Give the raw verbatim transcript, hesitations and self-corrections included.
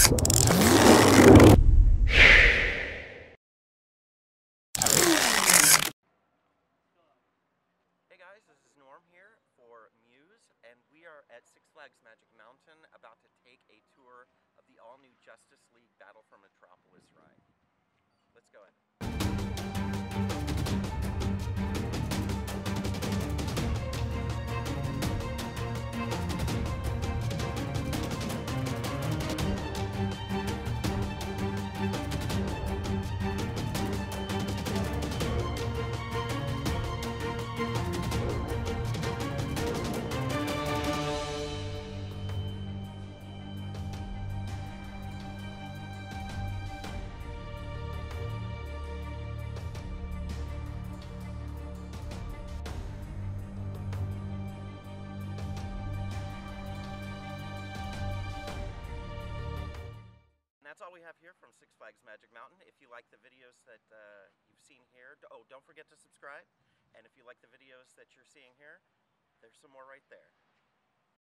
Hey guys, this is Norm here for MUSE, and we are at Six Flags Magic Mountain about to take a tour of the all-new Justice League Battle for Metropolis ride. Let's go in. That's all we have here from Six Flags Magic Mountain. If you like the videos that uh, you've seen here, oh, don't forget to subscribe. And if you like the videos that you're seeing here, there's some more right there.